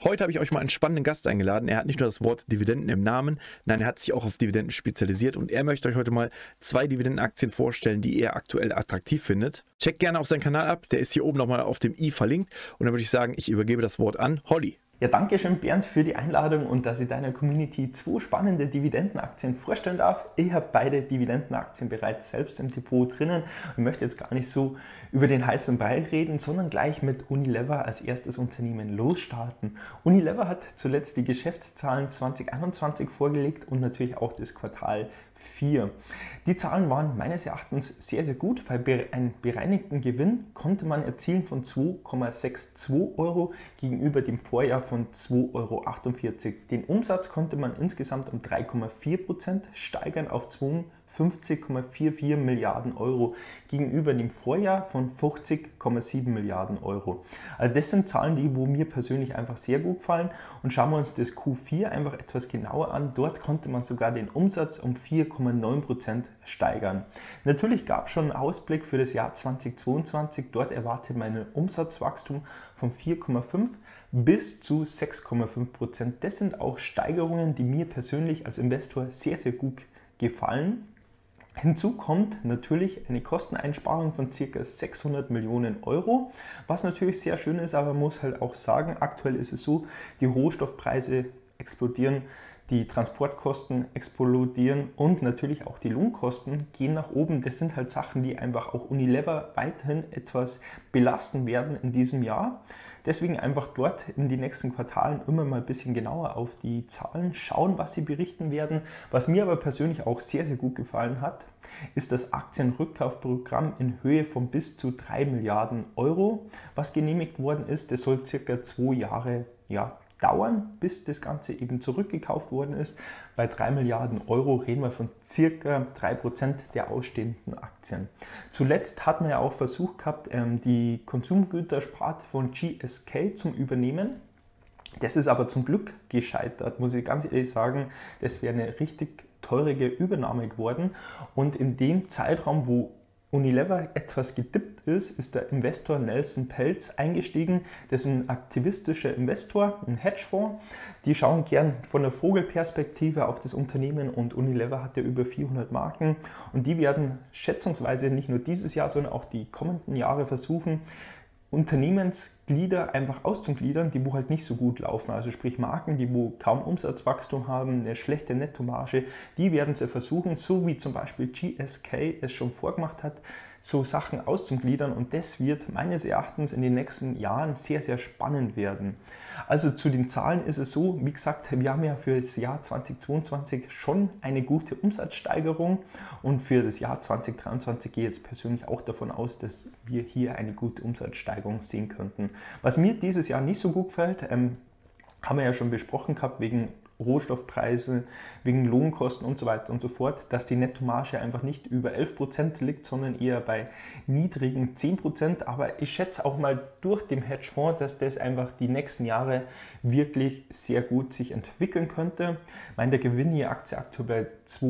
Heute habe ich euch mal einen spannenden Gast eingeladen. Er hat nicht nur das Wort Dividenden im Namen, nein, er hat sich auch auf Dividenden spezialisiert und er möchte euch heute mal 2 Dividendenaktien vorstellen, die er aktuell attraktiv findet. Checkt gerne auch seinen Kanal ab, der ist hier oben nochmal auf dem i verlinkt und dann würde ich sagen, ich übergebe das Wort an Holly. Ja, danke schön Bernd für die Einladung und dass ich deiner Community 2 spannende Dividendenaktien vorstellen darf. Ich habe beide Dividendenaktien bereits selbst im Depot drinnen und möchte jetzt gar nicht so über den heißen Brei reden, sondern gleich mit Unilever als erstes Unternehmen losstarten. Unilever hat zuletzt die Geschäftszahlen 2021 vorgelegt und natürlich auch das Quartal 4. Die Zahlen waren meines Erachtens sehr, sehr gut, weil einen bereinigten Gewinn konnte man erzielen von 2,62 Euro gegenüber dem Vorjahr von 2,48 Euro. Den Umsatz konnte man insgesamt um 3,4% steigern auf 52,44 Milliarden Euro gegenüber dem Vorjahr von 50,7 Milliarden Euro. Also das sind Zahlen, die mir persönlich einfach sehr gut gefallen. Und schauen wir uns das Q4 einfach etwas genauer an. Dort konnte man sogar den Umsatz um 4,9% steigern. Natürlich gab es schon einen Ausblick für das Jahr 2022. Dort erwartet man ein Umsatzwachstum von 4,5 bis zu 6,5%. Das sind auch Steigerungen, die mir persönlich als Investor sehr, sehr gut gefallen. Hinzu kommt natürlich eine Kosteneinsparung von ca. 600 Millionen Euro, was natürlich sehr schön ist, aber man muss halt auch sagen, aktuell ist es so, die Rohstoffpreise explodieren, die Transportkosten explodieren und natürlich auch die Lohnkosten gehen nach oben. Das sind halt Sachen, die einfach auch Unilever weiterhin etwas belasten werden in diesem Jahr. Deswegen einfach dort in die nächsten Quartalen immer mal ein bisschen genauer auf die Zahlen schauen, was sie berichten werden. Was mir aber persönlich auch sehr, sehr gut gefallen hat, ist das Aktienrückkaufprogramm in Höhe von bis zu 3 Milliarden Euro, was genehmigt worden ist. Das soll circa 2 Jahre dauern, bis das Ganze eben zurückgekauft worden ist. Bei 3 Milliarden Euro reden wir von circa 3% der ausstehenden Aktien. Zuletzt hat man ja auch versucht gehabt, die Konsumgütersparte von GSK zum Übernehmen. Das ist aber zum Glück gescheitert, muss ich ganz ehrlich sagen. Das wäre eine richtig teure Übernahme geworden. Und in dem Zeitraum, wo Unilever etwas gedippt ist, ist der Investor Nelson Peltz eingestiegen. Das ist ein aktivistischer Investor, ein Hedgefonds. Die schauen gern von der Vogelperspektive auf das Unternehmen und Unilever hat ja über 400 Marken und die werden schätzungsweise nicht nur dieses Jahr, sondern auch die kommenden Jahre versuchen, Unternehmensglieder einfach auszugliedern, die wo halt nicht so gut laufen, also sprich Marken, die wo kaum Umsatzwachstum haben, eine schlechte Nettomarge, die werden sie versuchen, so wie zum Beispiel GSK es schon vorgemacht hat, so Sachen auszugliedern und das wird meines Erachtens in den nächsten Jahren sehr, sehr spannend werden. Also zu den Zahlen ist es so, wie gesagt, wir haben ja für das Jahr 2022 schon eine gute Umsatzsteigerung und für das Jahr 2023 gehe ich jetzt persönlich auch davon aus, dass wir hier eine gute Umsatzsteigerung sehen könnten. Was mir dieses Jahr nicht so gut gefällt, haben wir ja schon besprochen gehabt, wegen Rohstoffpreise, wegen Lohnkosten und so weiter und so fort, dass die Nettomarge einfach nicht über 11% liegt, sondern eher bei niedrigen 10%. Aber ich schätze auch mal durch den Hedgefonds, dass das einfach die nächsten Jahre wirklich sehr gut sich entwickeln könnte. Ich meine, der Gewinn je Aktie aktuell bei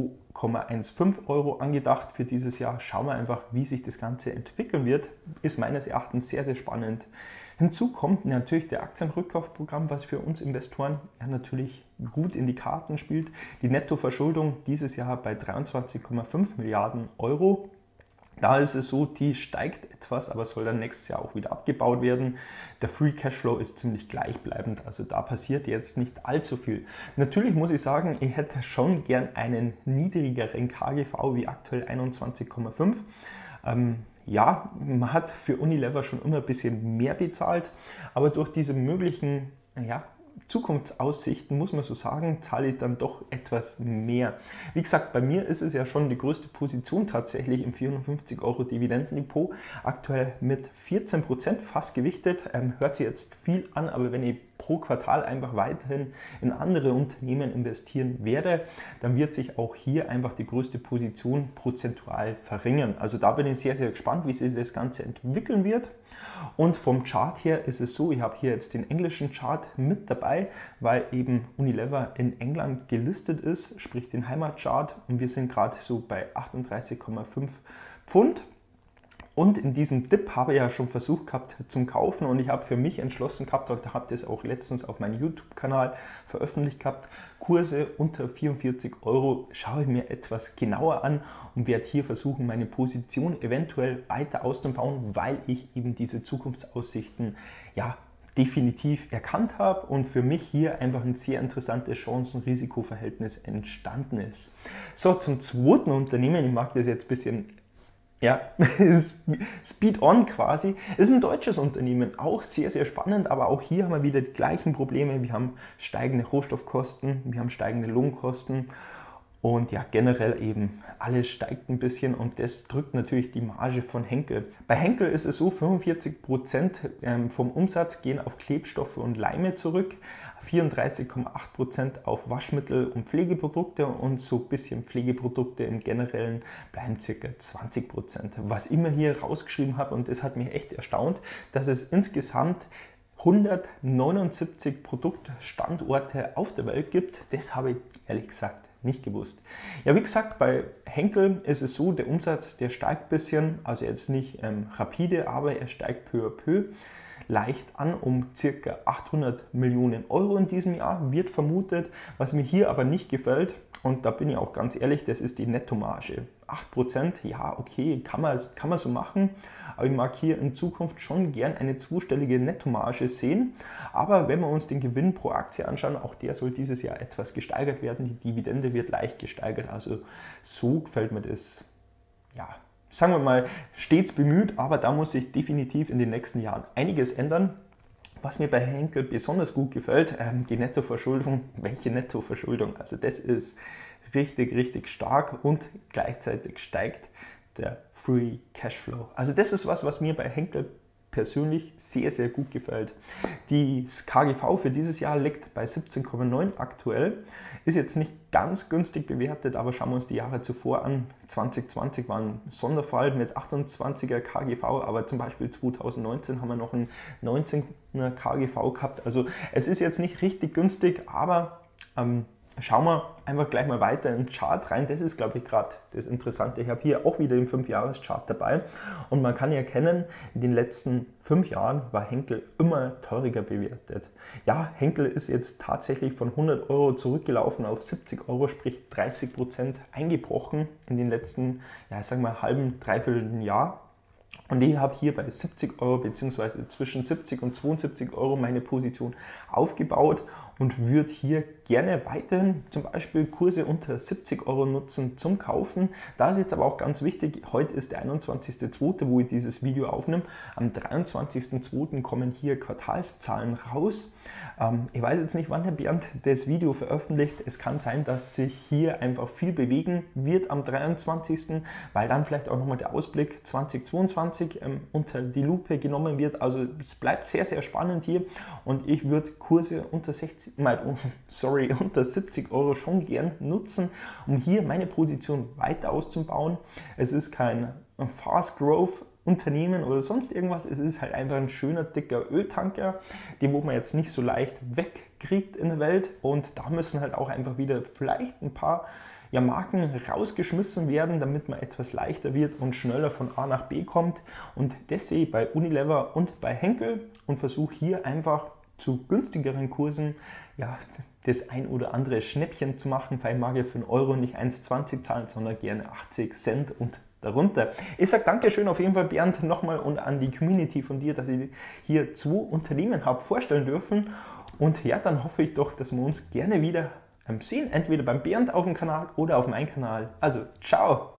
2,15 Euro angedacht für dieses Jahr. Schauen wir einfach, wie sich das Ganze entwickeln wird. Ist meines Erachtens sehr, sehr spannend. Hinzu kommt natürlich der Aktienrückkaufprogramm, was für uns Investoren ja natürlich gut in die Karten spielt. Die Nettoverschuldung dieses Jahr bei 23,5 Milliarden Euro. Da ist es so, die steigt etwas, aber soll dann nächstes Jahr auch wieder abgebaut werden. Der Free Cashflow ist ziemlich gleichbleibend, also da passiert jetzt nicht allzu viel. Natürlich muss ich sagen, ich hätte schon gern einen niedrigeren KGV wie aktuell 21,5. Ja, man hat für Unilever schon immer ein bisschen mehr bezahlt, aber durch diese möglichen Zukunftsaussichten, muss man so sagen, zahle ich dann doch etwas mehr. Wie gesagt, bei mir ist es ja schon die größte Position tatsächlich im 450 Euro Dividendendepot, aktuell mit 14% fast gewichtet. Hört sich jetzt viel an, aber wenn ich pro Quartal einfach weiterhin in andere Unternehmen investieren werde, dann wird sich auch hier einfach die größte Position prozentual verringern. Also da bin ich sehr, sehr gespannt, wie sich das Ganze entwickeln wird. Und vom Chart her ist es so, ich habe hier jetzt den englischen Chart mit dabei, weil eben Unilever in England gelistet ist, sprich den Heimatchart, und wir sind gerade so bei 38,5 Pfund. Und in diesem Dip habe ich ja schon versucht gehabt zum Kaufen und ich habe für mich entschlossen gehabt und habe das auch letztens auf meinem YouTube-Kanal veröffentlicht gehabt, Kurse unter 44 Euro schaue ich mir etwas genauer an und werde hier versuchen, meine Position eventuell weiter auszubauen, weil ich eben diese Zukunftsaussichten ja definitiv erkannt habe und für mich hier einfach ein sehr interessantes Chancen-Risiko-Verhältnis entstanden ist. So, zum zweiten Unternehmen, ich mag das jetzt ein bisschen ja, Speed On quasi, ist ein deutsches Unternehmen, auch sehr, sehr spannend, aber auch hier haben wir wieder die gleichen Probleme. Wir haben steigende Rohstoffkosten, wir haben steigende Lohnkosten und ja, generell eben alles steigt ein bisschen und das drückt natürlich die Marge von Henkel. Bei Henkel ist es so, 45% vom Umsatz gehen auf Klebstoffe und Leime zurück, 34,8% auf Waschmittel und Pflegeprodukte und so ein bisschen Pflegeprodukte im Generellen bleiben ca. 20%. Was ich mir hier rausgeschrieben habe und das hat mich echt erstaunt, dass es insgesamt 179 Produktstandorte auf der Welt gibt. Das habe ich ehrlich gesagt nicht gewusst. Ja, wie gesagt, bei Henkel ist es so, der Umsatz, der steigt ein bisschen, also jetzt nicht rapide, aber er steigt peu à peu leicht an um ca. 800 Millionen Euro in diesem Jahr, wird vermutet. Was mir hier aber nicht gefällt, und da bin ich auch ganz ehrlich, das ist die Nettomarge. 8%, ja okay, kann man so machen, aber ich mag hier in Zukunft schon gern eine zweistellige Nettomarge sehen. Aber wenn wir uns den Gewinn pro Aktie anschauen, auch der soll dieses Jahr etwas gesteigert werden. Die Dividende wird leicht gesteigert, also so gefällt mir das, ja, sagen wir mal, stets bemüht, aber da muss sich definitiv in den nächsten Jahren einiges ändern. Was mir bei Henkel besonders gut gefällt, die Nettoverschuldung. Welche Nettoverschuldung? Also das ist richtig, richtig stark und gleichzeitig steigt der Free Cashflow. Also das ist was mir bei Henkel persönlich sehr, sehr gut gefällt. Das KGV für dieses Jahr liegt bei 17,9 aktuell. Ist jetzt nicht ganz günstig bewertet, aber schauen wir uns die Jahre zuvor an. 2020 war ein Sonderfall mit 28er KGV, aber zum Beispiel 2019 haben wir noch einen 19er KGV gehabt. Also es ist jetzt nicht richtig günstig, aber schauen wir einfach gleich mal weiter in den Chart rein. Das ist, glaube ich, gerade das Interessante. Ich habe hier auch wieder den 5-Jahres-Chart dabei und man kann erkennen, in den letzten 5 Jahren war Henkel immer teurer bewertet. Ja, Henkel ist jetzt tatsächlich von 100 Euro zurückgelaufen auf 70 Euro, sprich 30% eingebrochen in den letzten, ja, ich sag mal, halben, dreiviertel Jahr. Und ich habe hier bei 70 Euro bzw. zwischen 70 und 72 Euro meine Position aufgebaut und würde hier gerne weiterhin zum Beispiel Kurse unter 70 Euro nutzen zum Kaufen. Da ist jetzt aber auch ganz wichtig, heute ist der 21.02., wo ich dieses Video aufnehme. Am 23.02. kommen hier Quartalszahlen raus. Ich weiß jetzt nicht, wann der Bernd das Video veröffentlicht. Es kann sein, dass sich hier einfach viel bewegen wird am 23., weil dann vielleicht auch nochmal der Ausblick 2022 unter die Lupe genommen wird. Also es bleibt sehr, sehr spannend hier und ich würde Kurse unter 70 Euro schon gern nutzen, um hier meine Position weiter auszubauen. Es ist kein Fast Growth Unternehmen oder sonst irgendwas, es ist halt einfach ein schöner, dicker Öltanker, den wo man jetzt nicht so leicht wegkriegt in der Welt und da müssen halt auch einfach wieder vielleicht ein paar Marken rausgeschmissen werden, damit man etwas leichter wird und schneller von A nach B kommt und das sehe ich bei Unilever und bei Henkel und versuche hier einfach zu günstigeren Kursen ja, das ein oder andere Schnäppchen zu machen, weil ich mag ja für einen Euro nicht 1,20 zahlen, sondern gerne 80 Cent und darunter. Ich sage Dankeschön auf jeden Fall, Bernd, nochmal und an die Community von dir, dass ich hier 2 Unternehmen habe vorstellen dürfen. Und ja, dann hoffe ich doch, dass wir uns gerne wieder sehen, entweder beim Bernd auf dem Kanal oder auf meinem Kanal. Also, ciao!